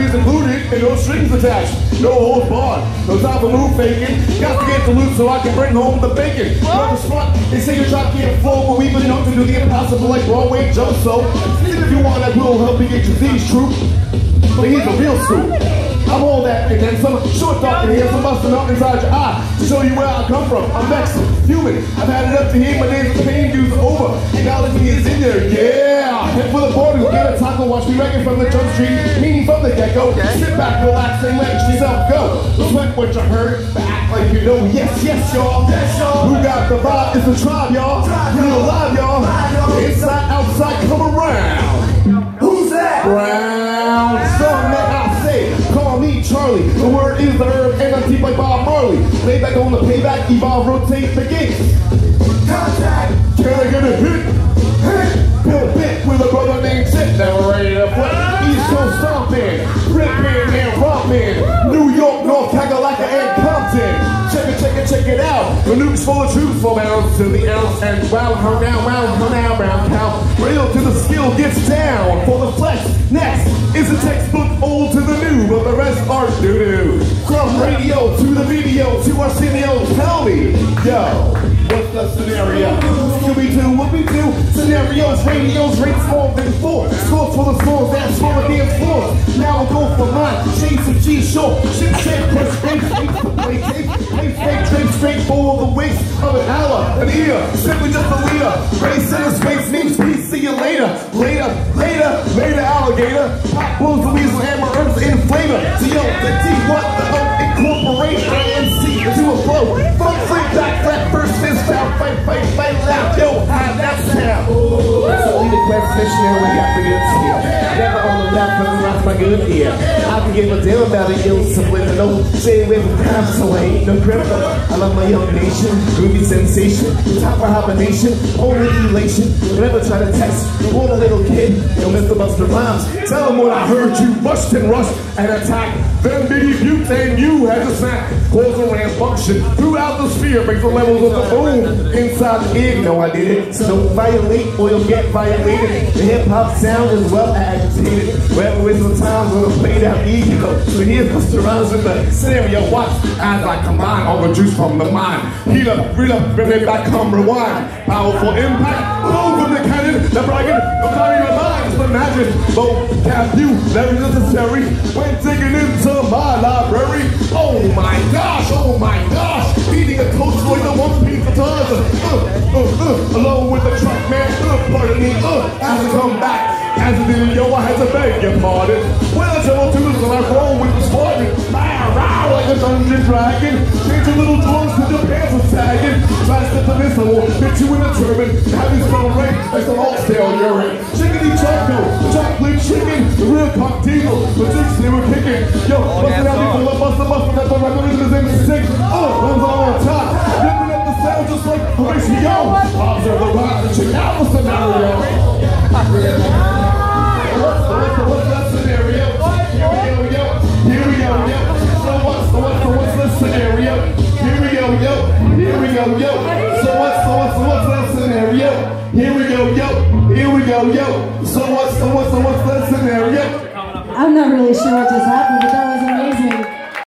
is included and no strings attached. No holds barred, no time for move faking. Got to get the loot so I can bring home the bacon. On the front, they say you're trying to get a flow, but we've been known to do the impossible like Broadway Joe. So, if you want, I will help you get your Z's true. But he's a real scoop. I'm all that and then some short talk and here's some busting up inside your eye to show you where I come from. I'm Mexican, human. I've had it up to here, my days of pain dues over. Acknowledging is in there, yeah. Head for the border, get a taco, watch me wrecking from the jump street, meaning from the get-go. Sit back, relax, and let yourself go. Reflect what you heard, but act like you know. Yes, yes, y'all. Who got the vibe? It's the tribe, y'all. Real alive, y'all. Inside, outside, come around. Who's that? Brown. Some that I say, call me Charlie. The word is the herb, and I'm deep like Bob Marley. Lay back on the payback, evolve, rotate the gates. Contact. Can I get a hit? Hit. Bill Bit with a brother named Sid. Now we're ready to play. East Coast stomping, ripping and romping. New York, North Carolina, and Compton. Check it out. The nuke's full of truth from Elks to the Elks and round, come down, brown cow. Real to the skill gets down for the flex. Next is a textbook old to the new, but the rest are doo-doo. From radio to the video to Arsenio, tell me, yo, what's the scenario? Scooby-Doo, what we do? Scenarios, radios, rates more than 4. Scores for the scores, that's for the dance floors. Now I'll go for mine, shades of G-Shore. Shit, shit, press, face, to play tape. Straight for the waist of an hour, an ear, simply just a leader. Race in space means peace, see you later. Later, alligator. Pop blows the weasel, hammer, herbs, in flavor. T-O, the T, what the O, incorporate INC into a flow. Front, flip, back, flat, first, fist, out, fight, loud. Yo, high, that sound. So lead the quest missionary, we got the good skill. Never on the left, cause that's my good ear. I can give a damn about it, ill subliminal. Stay away from crap, so I ain't no criminal. I love my young nation, groovy sensation, top for hibernation, only elation. Never try to test, born a little kid, yo Mr. Buster Rhymes. Tell them what I heard, you rushed and attacked. Then Biggie Butte and you had to snack. Cause a rambunctious throughout the sphere, breaks the levels of the boom inside the egg. No, I did it. So don't violate or you'll get violated. The hip hop sound is well agitated. Wherever with the times when I played out ego. So here's Mr. Rhymes in the scenario. Watch as I combine all the juice from the mind. Heat up, read up, bring it back, come rewind. Powerful impact, blow from the cannon. The bragging, no time in your mind. Just imagine, vocabulary necessary when digging into my library. Oh my gosh, eating a toast like the one piece of time. Along with the truck man, pardon me, as I come back. As a little yo, I had to beg your pardon. Well, I tell to this, and I roll with the Spartan. Row like a dungeon dragon. Change your little drawers with your pants are sagging. Try to step to this, I won't fit you in a turban. Have you smell rain like some old-stale urine. Chickadee choco, chocolate chicken, the real cock diesel, the chicks they were kicking. Yo, bustin' out people, bustin', that the record is in the sink. Runs on top, ripping up the sound just like Horatio. Observe the rock and check out the scenario. What's that scenario? Here we go, yo. So what's the scenario? Here we go, yo. So what's that scenario? Here we go, yo. So what's that scenario? I'm not really sure what just happened, but that was